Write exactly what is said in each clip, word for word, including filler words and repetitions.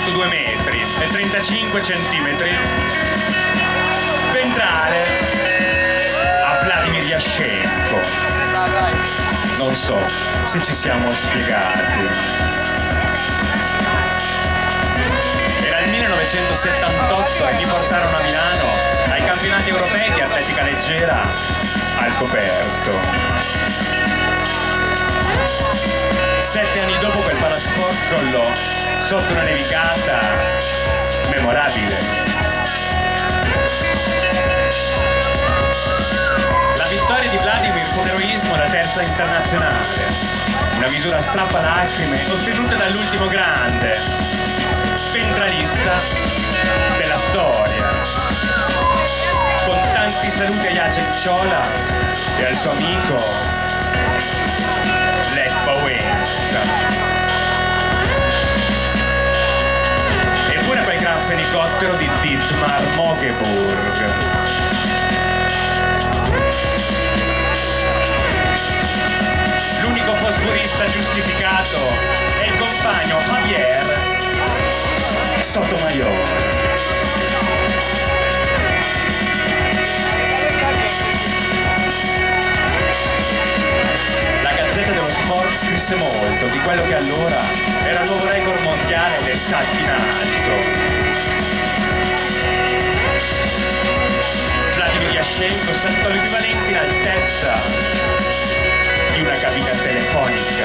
su due metri e trentacinque centimetri. Ventrale a Vladimir Yashchenko. Non so se ci siamo spiegati. Era il millenovecentosettantotto e mi portarono a Milano ai campionati europei di atletica leggera al coperto. Sette anni dopo quel palasport crollò sotto una nevicata memorabile. La vittoria di Vladimir fu un eroismo da terza internazionale, una misura strappalacrime ottenuta dall'ultimo grande ventralista della storia. Con tanti saluti a Jacek Ciola e al suo amico Lech Wałęsa. E pure quel gran fenicottero di Dietmar Mogeburg. L'unico fosburista giustificato è il compagno Javier Sotomayor. Scrisse molto di quello che allora era il nuovo record mondiale del salto in alto. Vladimir Yashchenko saltò l'equivalente in altezza di una cabina telefonica.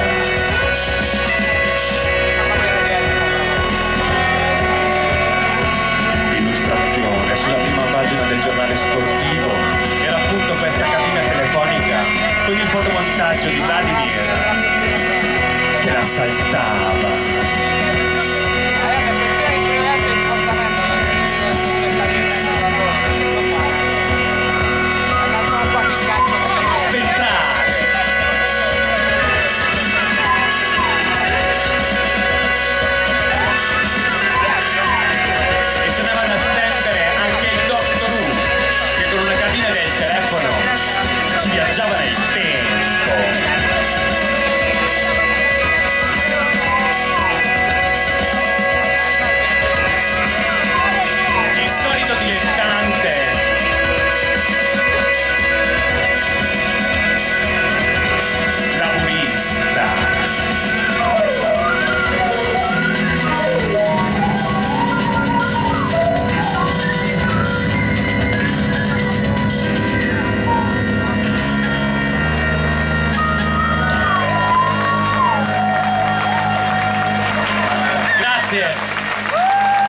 L'illustrazione sulla prima pagina del giornale sportivo era appunto questa cabina telefonica con il fotomontaggio di Vladimir che la saltava.